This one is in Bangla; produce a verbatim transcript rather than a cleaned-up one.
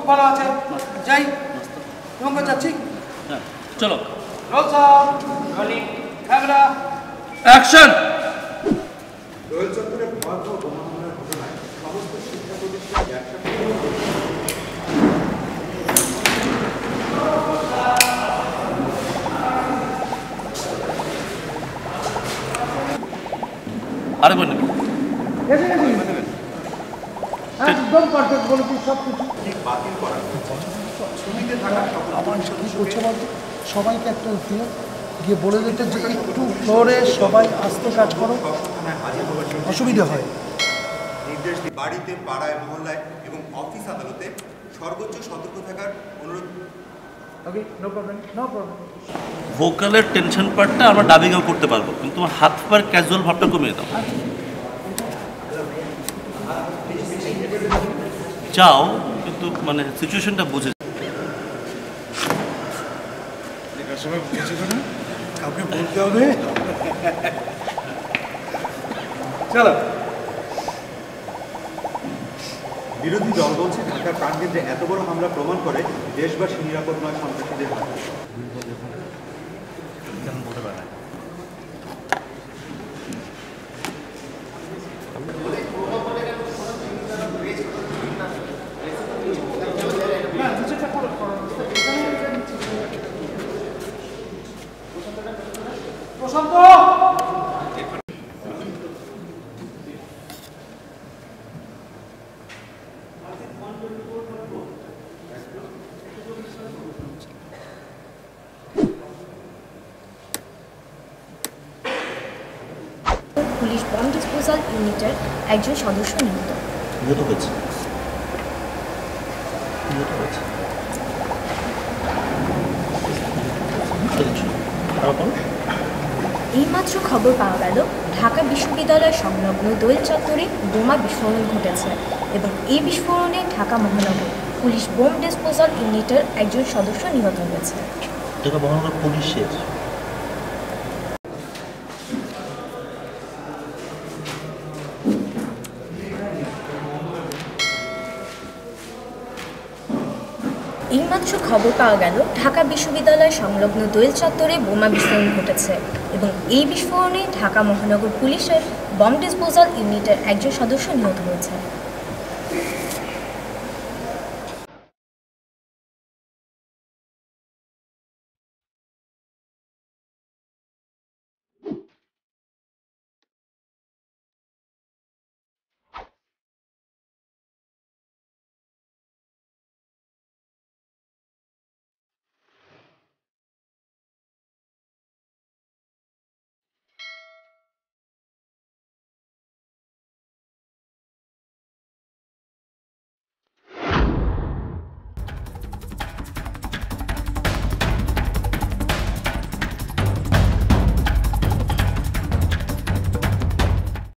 ভালো আছে, যাই এবং যাচ্ছি। হ্যাঁ চলো। Roll sound, rolling camera, action. দোয়েল চত্বরে ভয়াবহ বোমা হামলার ঘটনায় সমস্ত শিক্ষা প্রতিষ্ঠান একসাথে আরে বলুন একদম পারফেক্ট বলেছি সব কিছু বাতিল করা ছবিতে থাকা আমার কি করছে বলতো সবাইকে একটা দিয়ে গিয়ে বলে দিতে যে একটু ফ্লোরে সবাই আস্তে কাজ করো, অসুবিধা হয়। নির্দেশ দিয়ে বাড়িতে, পাড়ায়, মহল্লায় এবং অফিস আদালতে সর্বোচ্চ সতর্ক থাকার অনুরোধ। Okay, no problem, no problem. ভোকালের টেনশন পার্টটা আমরা ডাবিংও করতে পারবো, কিন্তু তোমার হাত পার ক্যাজুয়াল ভাবটা কমিয়ে দাও। চাও কিন্তু মানে সিচুয়েশনটা বুঝে। কাউকে বলতে হবে। চলো। বিরোধী দল বলছে ঢাকার প্রাণকেন্দ্রে এত বড় হামলা প্রমাণ করে দেশবাসী নিরাপদ নয় সন্ত্রাসীদের হাতে। বলতে পারে না। প্রশান্ত, পুলিশ বম ডিসপোজাল ইউনিটের একজন সদস্য নিহত। নিহত হয়েছে নিহত হয়েছে এইমাত্র খবর পাওয়া গেল ঢাকা বিশ্ববিদ্যালয় সংলগ্ন দোয়েল চত্বরে বোমা বিস্ফোরণ ঘটেছে এবং এই বিস্ফোরণে ঢাকা মহানগর পুলিশ বোম ডিসপোজাল ইউনিটের একজন সদস্য নিহত হয়েছে। ঢাকা মহানগর পুলিশের এইমাত্র খবর পাওয়া গেল ঢাকা বিশ্ববিদ্যালয় সংলগ্ন দোয়েল চত্বরে বোমা বিস্ফোরণ ঘটেছে এবং এই বিস্ফোরণে ঢাকা মহানগর পুলিশের বম ডিসপোজাল ইউনিটের একজন সদস্য নিহত হয়েছে।